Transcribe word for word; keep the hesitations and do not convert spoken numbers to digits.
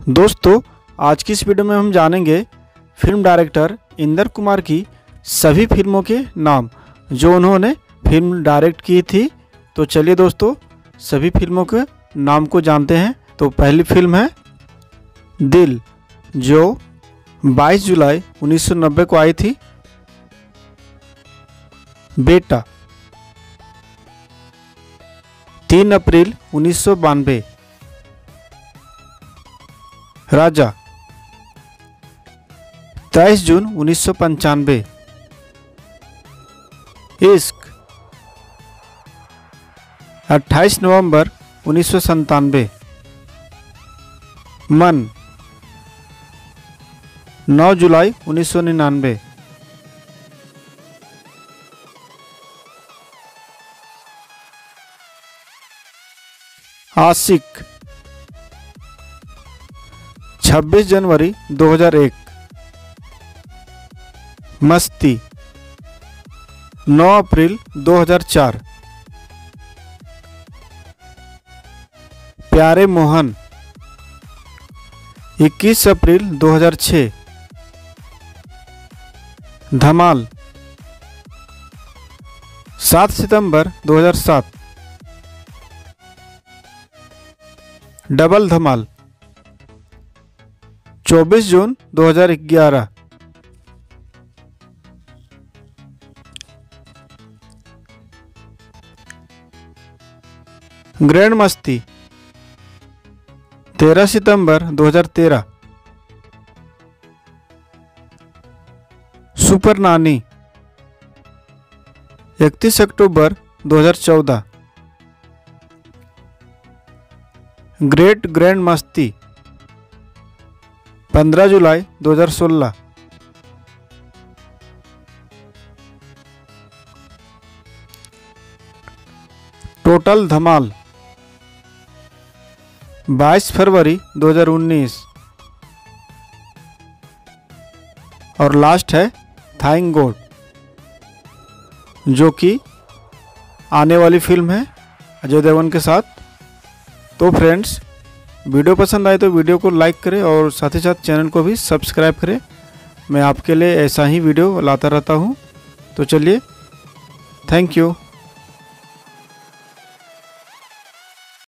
दोस्तों, आज की इस वीडियो में हम जानेंगे फिल्म डायरेक्टर इंदर कुमार की सभी फिल्मों के नाम जो उन्होंने फिल्म डायरेक्ट की थी। तो चलिए दोस्तों, सभी फिल्मों के नाम को जानते हैं। तो पहली फिल्म है दिल, जो बाईस जुलाई उन्नीस सौ नब्बे को आई थी। बेटा, तीन अप्रैल उन्नीस सौ बानवे। राजा, तेईस जून उन्नीस सौ पंचानवे। इश्क, अट्ठाईस नवंबर उन्नीस सौ संतानवे। मन, नौ जुलाई उन्नीस सौ निन्यानवे। आशिक, छब्बीस जनवरी दो हज़ार एक। मस्ती, नौ अप्रैल दो हज़ार चार। प्यारे मोहन, इक्कीस अप्रैल दो हज़ार छह। धमाल, सात सितंबर दो हज़ार सात। डबल धमाल, चौबीस जून दो हज़ार ग्यारह। ग्रैंड मस्ती, तेरह सितंबर दो हज़ार तेरह। सुपर नानी, इकतीस अक्टूबर दो हज़ार चौदह। ग्रेट ग्रैंड मस्ती, पंद्रह जुलाई दो हज़ार सोलह। टोटल धमाल, बाईस फरवरी दो हज़ार उन्नीस। और लास्ट है थैंक गॉड, जो कि आने वाली फिल्म है अजय देवगन के साथ। तो फ्रेंड्स, वीडियो पसंद आए तो वीडियो को लाइक करें और साथ ही साथ चैनल को भी सब्सक्राइब करें। मैं आपके लिए ऐसा ही वीडियो लाता रहता हूँ। तो चलिए, थैंक यू।